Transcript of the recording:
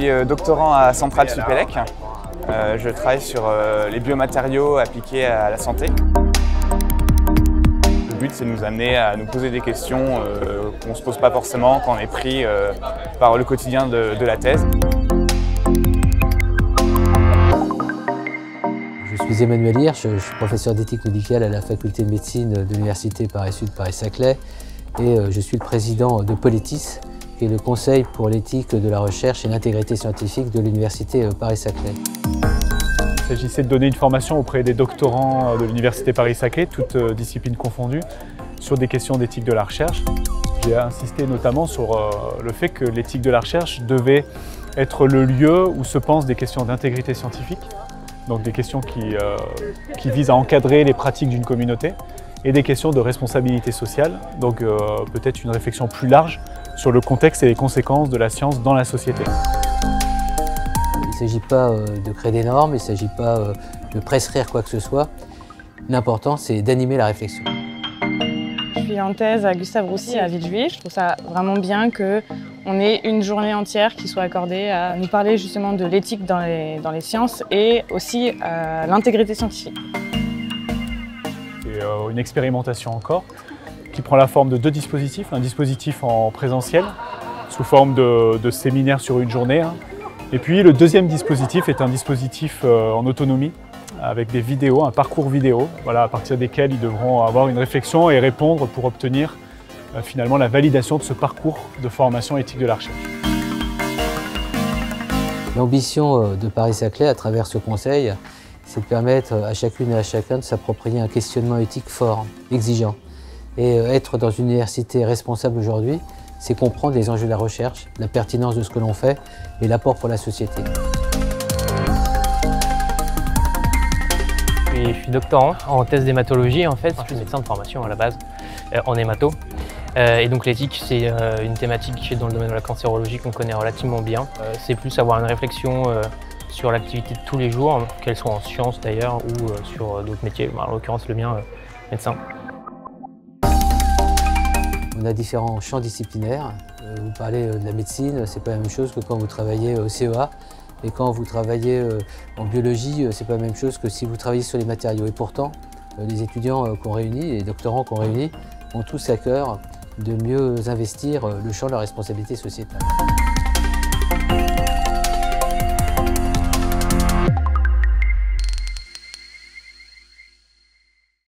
suis doctorant à Centrale Supélec. Je travaille sur les biomatériaux appliqués à la santé. Le but, c'est de nous amener à nous poser des questions qu'on ne se pose pas forcément quand on est pris par le quotidien de la thèse. Je suis Emmanuel Hirsch, je suis professeur d'éthique médicale à la faculté de médecine de l'université Paris-Sud Paris-Saclay et je suis le président de Politis, qui est le conseil pour l'éthique de la recherche et l'intégrité scientifique de l'université Paris-Saclay. Il s'agissait de donner une formation auprès des doctorants de l'université Paris-Saclay, toutes disciplines confondues, sur des questions d'éthique de la recherche. J'ai insisté notamment sur le fait que l'éthique de la recherche devait être le lieu où se pensent des questions d'intégrité scientifique, donc des questions qui visent à encadrer les pratiques d'une communauté, et des questions de responsabilité sociale, donc peut-être une réflexion plus large sur le contexte et les conséquences de la science dans la société. Il ne s'agit pas de créer des normes, il ne s'agit pas de prescrire quoi que ce soit. L'important, c'est d'animer la réflexion. Je suis en thèse à Gustave Roussy à Villejuif. Je trouve ça vraiment bien qu'on ait une journée entière qui soit accordée à nous parler justement de l'éthique dans les sciences et aussi à l'intégrité scientifique. C'est une expérimentation encore qui prend la forme de deux dispositifs. Un dispositif en présentiel, sous forme de séminaire sur une journée. Et puis le deuxième dispositif est un dispositif en autonomie, avec des vidéos, un parcours vidéo, voilà, à partir desquels ils devront avoir une réflexion et répondre pour obtenir finalement la validation de ce parcours de formation éthique de la recherche. L'ambition de Paris-Saclay à travers ce conseil, c'est de permettre à chacune et à chacun de s'approprier un questionnement éthique fort, exigeant. Et être dans une université responsable aujourd'hui, c'est comprendre les enjeux de la recherche, la pertinence de ce que l'on fait et l'apport pour la société. Je suis doctorant en thèse d'hématologie. En fait, je suis médecin de formation à la base, en hémato. Et donc l'éthique, c'est une thématique qui est dans le domaine de la cancérologie qu'on connaît relativement bien. C'est plus avoir une réflexion sur l'activité de tous les jours, qu'elle soit en sciences d'ailleurs ou sur d'autres métiers, en l'occurrence le mien, médecin. On a différents champs disciplinaires. Vous parlez de la médecine, c'est pas la même chose que quand vous travaillez au CEA. Et quand vous travaillez en biologie, c'est pas la même chose que si vous travaillez sur les matériaux. Et pourtant, les étudiants qu'on réunit, les doctorants qu'on réunit, ont tous à cœur de mieux investir le champ de la responsabilité sociétale.